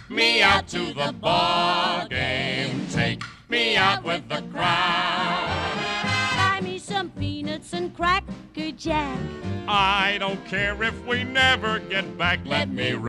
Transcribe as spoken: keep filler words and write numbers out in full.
me out to the ball game. Take me out with the crowd. Buy me some peanuts and cracker jack. I don't care if we never get back. Let me